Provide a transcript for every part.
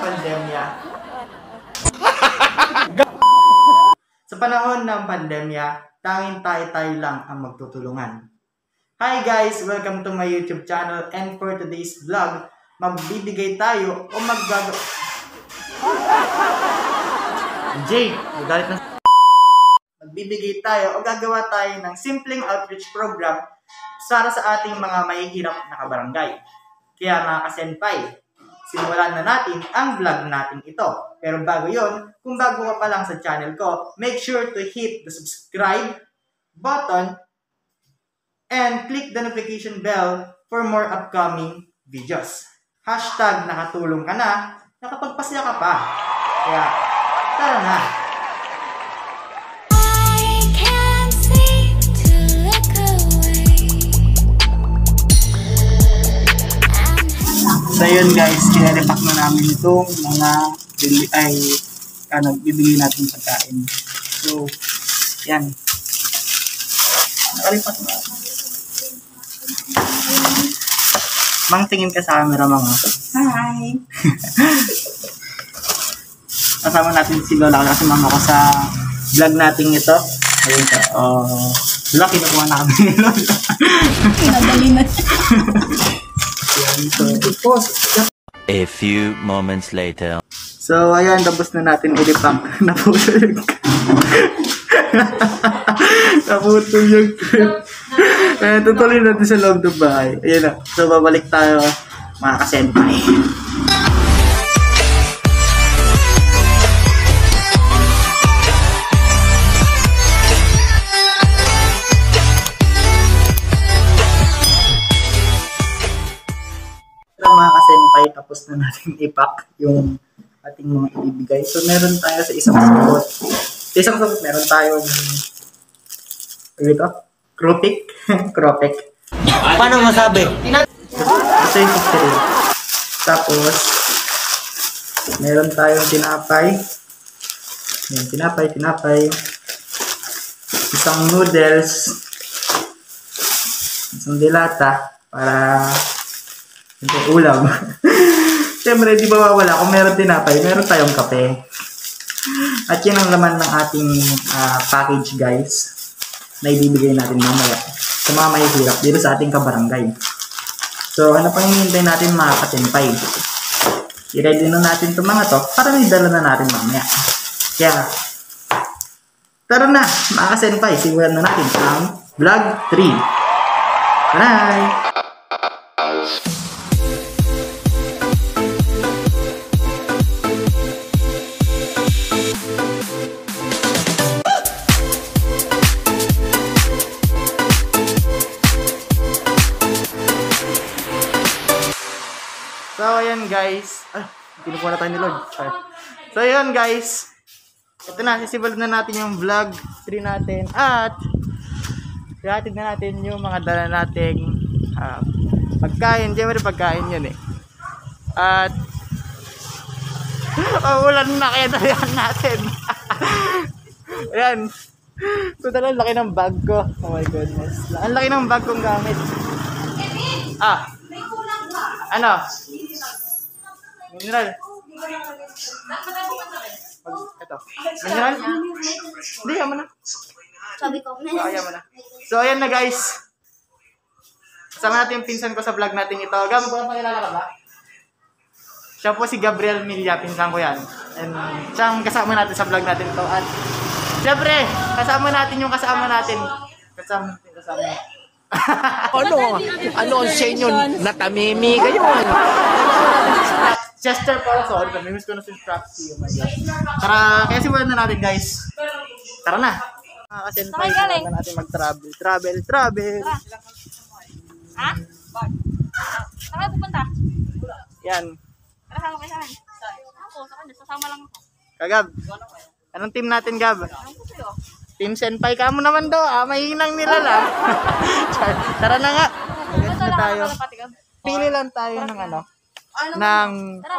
pandemya. Sa panahon ng pandemya, tanging tayo-tayo lang ang magtutulungan. Hi guys! Welcome to my YouTube channel, and for today's vlog, magbibigay tayo o magbibigay tayo o gagawa tayo ng simpleng outreach program para sa ating mga mahihirap na kabarangay. Kaya mga kasenpai, simulan na natin ang vlog natin ito. Pero bago yon, kung bago ka pa lang sa channel ko, make sure to hit the subscribe button and click the notification bell for more upcoming videos. Hashtag nakatulong ka na, nakapagpasya ka pa. Kaya, tara na! So yun guys, kinarepack na namin itong mga bibili natin pagkain. So, yan. Nakalipat na. Mang, tingin ka sa camera, mga. Hi! Kasama natin si Lola kasi mama ko sa vlog natin ito. Ayun ka. Lola, kinukuha na kami ni Lola. Pinadali na siya. A few moments later. So, ayan, tapos na natin ilipak. Naputol yung naputol yung trip. Tutuloy natin sa loob ng bahay. Ayan na. So, babalik tayo, mga kasenpai. Mga kasenpai, tapos na natin ipack yung ating mga ibibigay. So, meron tayo sa isang sabot. Sa isang sabot, meron tayong Kropik. Kropik. Paano masabi? Ito yung picture. Tapos, meron tayong tinapay. Yan, tinapay. Isang noodles. Isang dilata. Para ito ulam. Siyempre, di ba mawala kung meron tinapay, meron tayong kape. At yun ang laman ng ating package, guys, na ibibigay natin mamaya sa mga mahihirap dito sa ating kabarangay. So, ano pang hinihintay natin, mga kasenpai? I-ready na natin itong mga to para may dala na natin mamaya. Kaya, tara na, mga kasenpai, simulan na natin ang vlog 3. Bye! So, ayan guys. Pinukuha na tayo ni Lord. So, ayan guys. Ito na, sisimulan na natin yung vlog 3 natin. At, ihatid na natin yung mga dala nating pagkain. Siyempre, pagkain yun eh. At, ulan na kaya dalayan natin. Ayan. So, talagang laki ng bag ko. Oh my goodness. Ang laki ng bag kong gamit. Ano? Mineral. Ito. Mineral? Hindi, yaman na. Sabi ko, Ayaw mo na. So, ayan na guys. Kasama natin yung pinsan ko sa vlog natin ito. Gab, kung pakilala ka ba? Siya po si Gabriel Milla, pinsan ko yan. And siyang kasama natin sa vlog natin ito. At syempre, kasama natin yung kasama natin. Kasama. Ano ang sa inyo? Natamimi kayo. Chester para sorry, namimiss ko na si Praxi. Oh my God. Tara, kaya simulan na natin guys. Tara na. Kasi simulan na natin mag-travel. Travel. Ha? Saan ka pupunta? Yan. Tara, sama kayo sa akin. Ako, sa kanya, sasama lang ako. Kagab. Anong team natin, Gab? Ano ko sa'yo? Team Senpai ka mo naman do. Mahinang nila lang. Tara na nga. Maganda na tayo. Pili lang tayo ng ano. Ng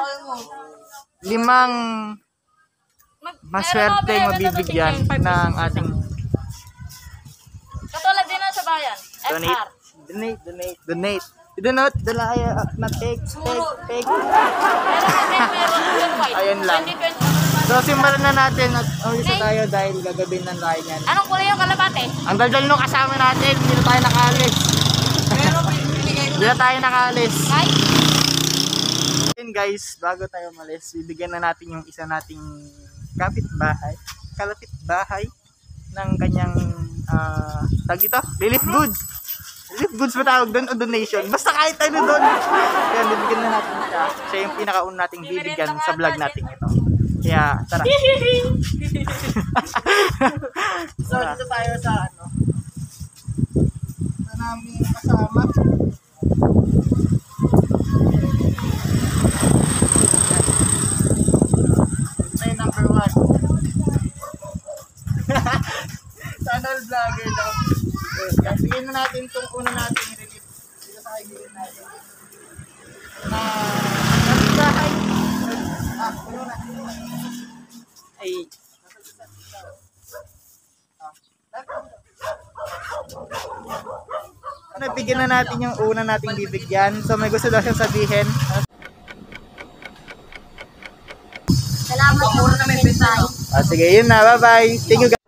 5 maswerteng mabibigyan ng ating katulad din na sa bayan. donate. Idunot, dalaya, na take. Ayun lang. So, simulan na natin at umpisa tayo dahil gagawin ng lahat yan. Anong kulay yung kalapate? Ang daldal nung kasama natin, hindi na tayo nakaalis. Hindi na tayo nakaalis. Ay, Ayun guys, bago tayo umalis, bibigyan na natin yung isa nating kalapit bahay ng kanyang tag ito, relief goods. Relief goods ba tawag doon o donation? Basta kahit ano doon. Ayan, bibigyan na natin siya. Siya yung pinakauna nating bibigyan sa vlog natin ito. Kaya, tara. So, dito tayo sa ano. Sa namin kasama. May number 1. Channel vlogger daw. Yan, bigyan na natin itong una natin relief. Dito sa kaibigan natin. Bahay. Puno na. Ay. Bigyan na natin yung una nating bibigyan. So may gusto daw siyang sabihin. salamat po na may bintay. Sige, yun na. Bye-bye. Thank you guys.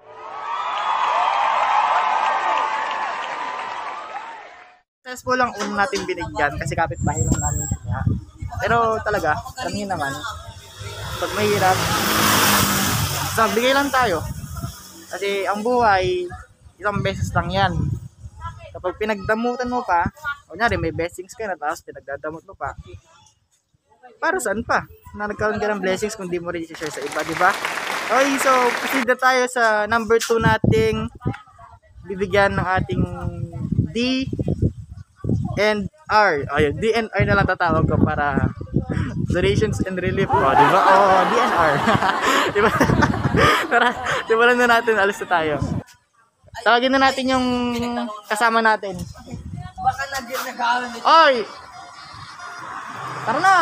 Successful lang una natin binigyan kasi kapitbahay lang namin siya. Pero talaga, alam niyo naman, pag mahirap, so bigay lang tayo. Kasi ang buhay, isang beses lang yan. Kapag pinagdamutan mo pa, kunyari may blessings ka na tapos pinagdadamot mo pa, para saan pa? Na nagkaroon ka ng blessings kung di mo rin i-share sa iba, di ba? Okay, so proceed na tayo sa number 2 nating bibigyan ng ating D and R. Ayun, D and R na lang tatawag ko para donations and relief. Oh, di ba? Oh, D and R. Di ba? Tara, simulan na natin, alis na tayo. Tawagin na natin yung kasama natin. Baka nag-aaral. Oy! Tara na!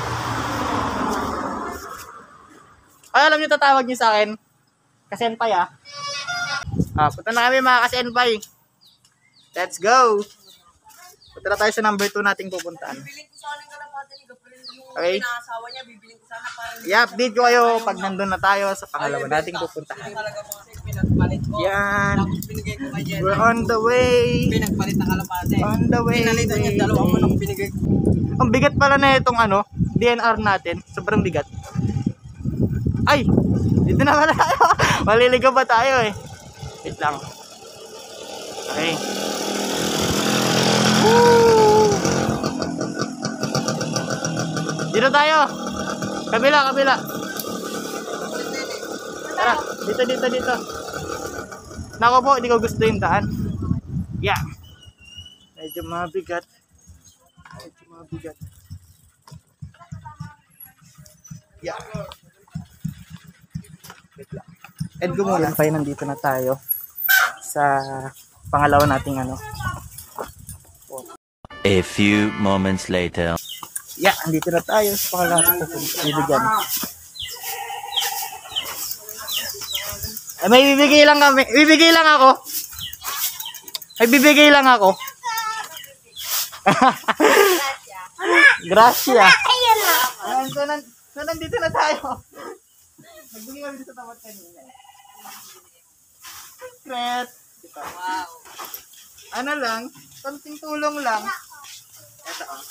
Ay, alam niyo tatawag niyo sa akin? Kasenpai ah. Punta na kami mga kasenpai. Let's go! Punta na tayo sa number 2 nating pupuntaan. Bibiling ko sana yung kalapate ni Gabriel. Yung Okay. pinakasawa niya, bibiling ko sana para I-update ko kayo pag nandun na tayo sa pangalawa nating pupuntahan. talaga po kasi pinagpalit ko. Yan. Tapos binigay ko kay Jenna. We're on the way. Pinagpalit na kalapate. On the way. Pinalitan niya dalawang manok binigay ko. Ang bigat pala na itong ano, DNR natin. Sobrang bigat. Ay! Dito na pala tayo. Maliligaw pa tayo eh. Wait lang. Okay. Woo! Dito tayo. Kabila. Tara, dito. Nako po, hindi ko gusto yung daan. Yeah. Medyo mabigat. Yeah. Wait lang. End ko muna. Kaya nandito na tayo sa pangalawa nating ano. A few moments later. Yeah, andito na tayo sa pangalawa nating bibigyan. May bibigay lang kami. Bibigay lang ako. Gracia. Ayan, so nandito na tayo. Nagbigay kami sa tapat kanina. Secret. Wow. Ano lang, konting tulong lang. Ito oh.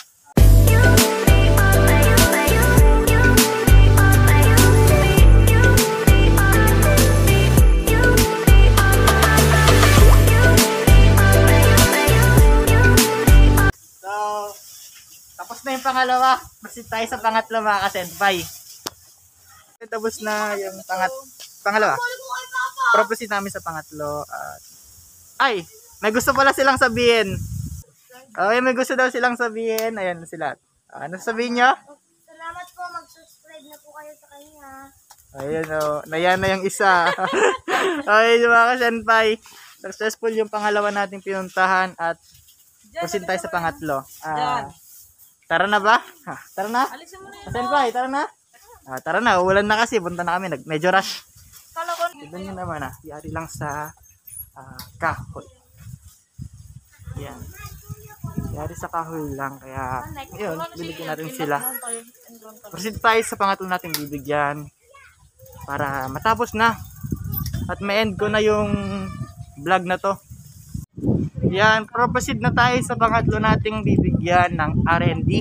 So, tapos na yung pangalawa. Proceed tayo sa pangatlo mga kasenpai. Tapos na yung pangalawa. Proceed namin sa pangatlo. Ay, may gusto pala silang sabihin. Okay, may gusto daw silang sabihin. Ayan sila. Ano sabihin nyo? Salamat po, mag-subscribe na po kayo sa kanya. Ayan o, nayan na yung isa. Okay, mga kasenpai. Successful yung pangalawa nating pinuntahan at proceed tayo sa pangatlo. Tara na ba? Tara na? Alisin mo na yun. Kasenpai, tara na? Tara na, ulan na kasi. Punta na kami. Medyo rush. Kala ko. Tignan nyo naman yari lang sa kahoy. Yan. Yari sa kahoy lang. Kaya, yun, bibigyan natin sila. Proceed tayo sa pangatlo natin bibigyan. Para matapos na. At ma-end ko na yung vlog na to. Yan, proceed na tayo sa pangatlo nating bibigyan ng R&D.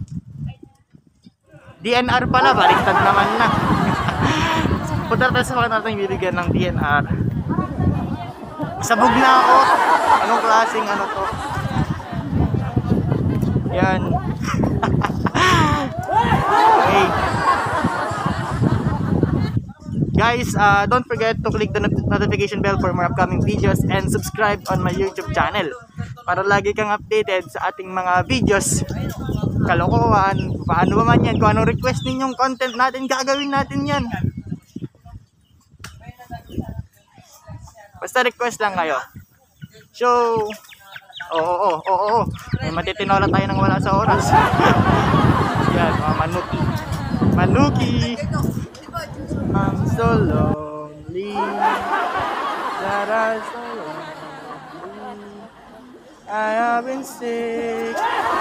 DNR pala, baliktad naman na. Punta tayo sa pangatlo nating bibigyan ng DNR. Sabog na ako. Anong klaseng ano to? Yan. Okay. Guys, don't forget to click the notification bell for more upcoming videos and subscribe on my YouTube channel para lagi kang updated sa ating mga videos, kalokohan, paano ba man yan, kung anong request ninyong content natin, gagawin natin yan. Basta request lang kayo. So, oo. May matitinola tayo nang wala sa oras. Yan, mga manuki. I'm so lonely. That I'm so lonely. I have been sick.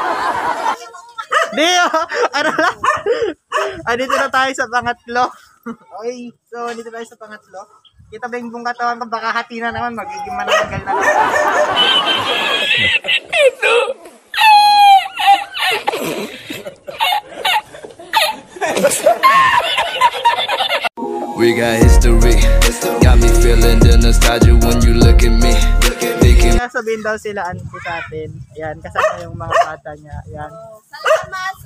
Di, ano lang. Dito na tayo sa pangatlo. Okay, so dito tayo sa pangatlo. Kita ba yung buong katawan ko, baka hati na naman, magiging mananggal na naman. We got history, got me feeling the nostalgia when you look at me. Thinking Sabihin daw sila ano po sa atin. Ayan, kasama yung mga bata niya. Ayan. Salamat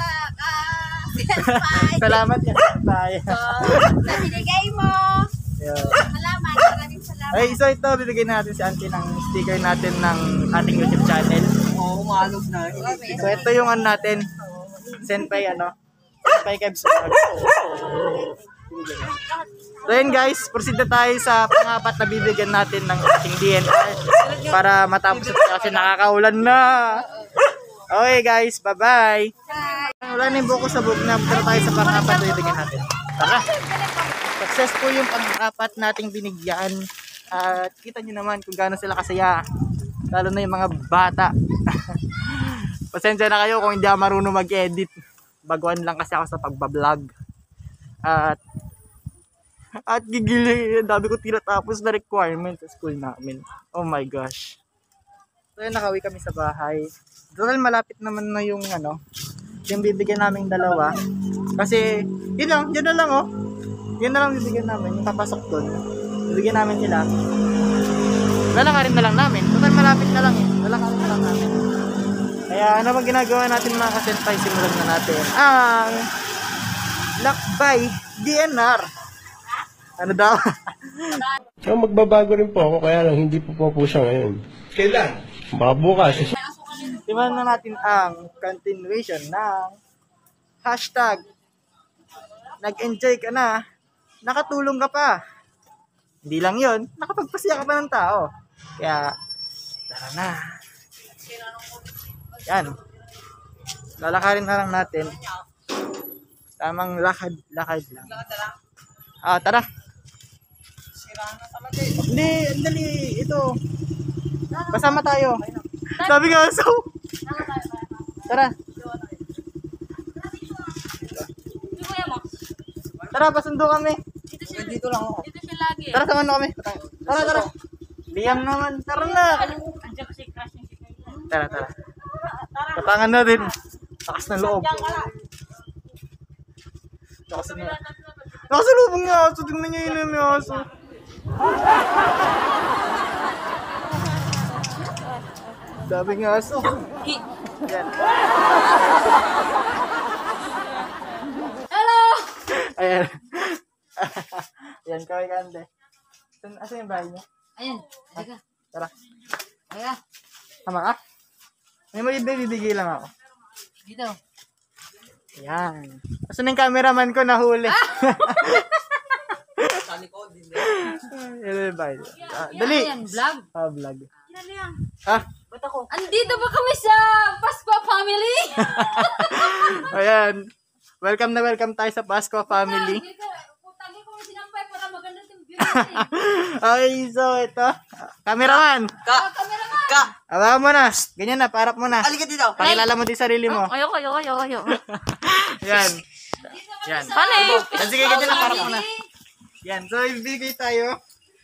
Salamat ka sa tayo. sa binigay mo. Ayan. Salamat. Maraming salamat. Ay, so ito, bibigyan natin si Auntie ng sticker natin ng ating YouTube channel. Oo, maalog na. So ito yung ano natin. Senpai Kebs Vlog. So yun guys, proceed na tayo sa pangapat na bibigyan natin ng ating DNR para matapos ito kasi nakakaulan na. Okay guys, bye-bye. Wala na yung buko sa book na. Punta tayo sa pangapat na bibigyan natin. Tara! Successful yung pangapat nating binigyan. At kita nyo naman kung gaano sila kasaya. Lalo na yung mga bata. Pasensya na kayo kung hindi ako marunong mag-edit. Baguan lang kasi ako sa pagbablog. At gigiling, dami ko tinatapos na requirement sa school namin. Oh my gosh. So yun, nakauwi kami sa bahay. Total malapit naman na yung yung bibigyan naming dalawa. Kasi, yun na lang oh. Yun na lang bibigyan namin, yung papasok doon. Bibigyan namin sila. Lalakarin na lang namin. Total malapit na lang eh. Lalakarin na lang namin. Kaya ano bang ginagawa natin mga kasenpai, simulan na natin ang Lakbay DNR. Ano daw? So, magbabago rin po ako, kaya lang hindi po siya ngayon. Kailan? Baka bukas. Simulan na natin ang continuation ng hashtag nag-enjoy ka na, nakatulong ka pa. Hindi lang yun, nakapagpasaya ka pa ng tao. Kaya, tara na. Yan. Lalakarin na lang natin. Tamang lakad lang. Tara. Hindi, dali. Ito. Kasama tayo. Sabi nga, so. Tara. Hindi kuya mo. Tara, pasundo kami. Dito lang ako. Dito siya lagi. Tara, samahan mo kami. Tara. Liam naman. Tara na. Andiyan kasi crush niya si Kaya. Tara. Tatangan natin. Takas ng loob. Nakasalubong nga aso. Tingnan niya yun yung aso. Sabi nga aso. Yan. Hello! Ayan. Ayan, kaway ka ande. Asan yung bahay niya? Ayan. Teka. Tara. Teka. Tama ka? May bibigay lang ako. Dito. Ayan. Asan yung cameraman ko nahuli? Sa likod din. Yan, bye. Dali. Ayan, vlog. Vlog. Kinali yan. Ba't ako? Andito ba kami sa Pasko Family? Ayan. Welcome na welcome tayo sa Pasko Family. Putangin ko yung sinampay para maganda yung view. Okay, so ito. Cameraman. Cameraman! ka. Awa mo na. Ganyan na, parap mo na. Halika dito. Pakilala mo din sarili mo. Ayoko. Yan. Yan. Honey! Yan, sige, ganyan na, parap mo na. Yan, so ibigay tayo.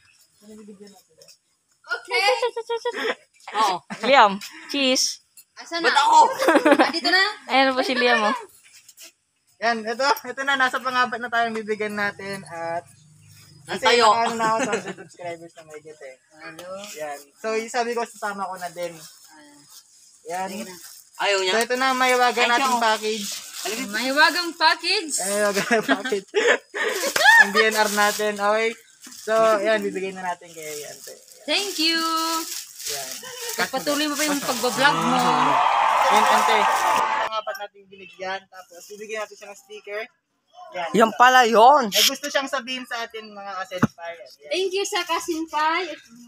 Oh. Liam, cheese. Ba't ako? Ayan po si Liam, oh. Yan, ito na, nasa pangapat na tayong bibigyan natin at kasi Tayo. ano na ako sa subscribers na may get eh. Yan. So, sabi ko, sasama ko na din. Yan. Ayaw niya. So, ito na, may wagan nating package. Mahiwagang package. Ay, wagan nating package. Ang DNR natin. Okay. So, yan, bibigay na natin kay Ante. Thank you. Yan. Patuloy mo pa yung pagbablog mo. Yan, Ante. Pangapat natin binigyan. Tapos, bibigyan natin siya ng sticker. Yan. Yan pala yun. May gusto siyang sabihin sa atin mga kasenpai. Yan. Thank you sa kasinpay.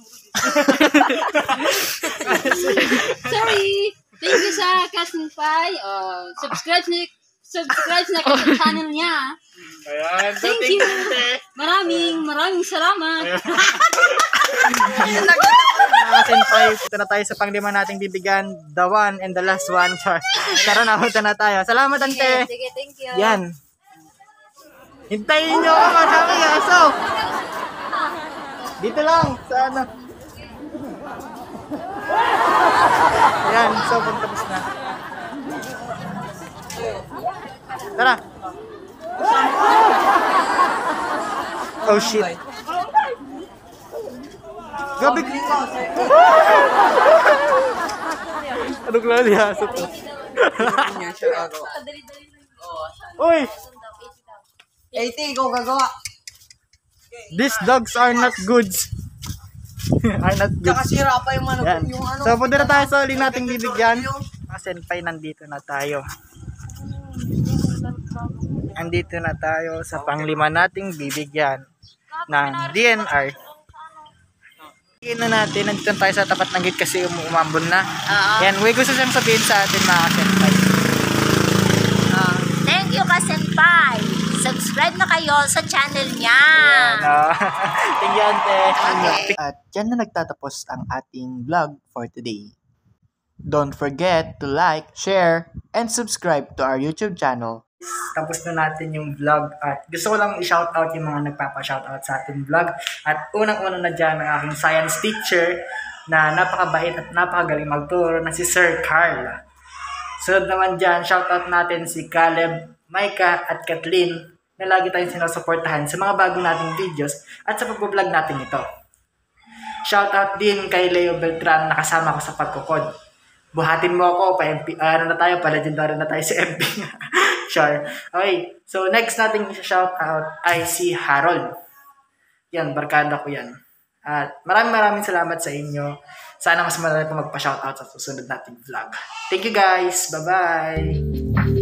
Sorry. Thank you sa kasinpay. Subscribe na kayo sa channel niya. Ayan. So, Thank you. Ante. Maraming salamat. Mga senpai, ito na tayo sa panglima nating bibigyan. The one and the last one. Tara na, punta na tayo. Salamat, Ante. Sige, thank you. Yan. Hintayin nyo ako, marami aso. Dito lang, sa ano. Yan, so pagtapos na. Tara. Oh shit. Gabi. Anong lali aso to? Yan siya gagawa. Uy! 80, ikaw gagawa. These dogs are not goods. Are not Tsaka goods. sira pa yung ano. Yan. Yung ano. So, punta na tayo sa uling nating bibigyan. Mga senpai, nandito na tayo. Andito na tayo sa panglima nating bibigyan ng DNR. Bigyan na natin. Nandito na tayo sa tapat ng gate kasi umambon na. Yan, may gusto siyang sabihin sa atin mga senpai. Thank you ka senpai. Subscribe na kayo sa channel niya. Thank you, Ante. At dyan na nagtatapos ang ating vlog for today. Don't forget to like, share, and subscribe to our YouTube channel. Tapos na natin yung vlog at gusto ko lang i-shoutout yung mga nagpapa-shoutout sa ating vlog. At unang-una na dyan ang aking science teacher na napakabait at napakagaling magturo na si Sir Carl. Sunod naman dyan, shoutout natin si Caleb, Micah at Kathleen na lagi tayong sinusuportahan sa mga bagong nating videos at sa pag-vlog natin ito. Shoutout din kay Leo Beltran na kasama ko sa pagkukod. Buhatin mo ako, pa-legendary na tayo sa MP. Sure. Okay, so next nating shoutout ay si Harold. Yan, barkada ko yan. At maraming salamat sa inyo. Sana mas marami pa magpa-shoutout sa susunod nating vlog. Thank you guys. Bye-bye.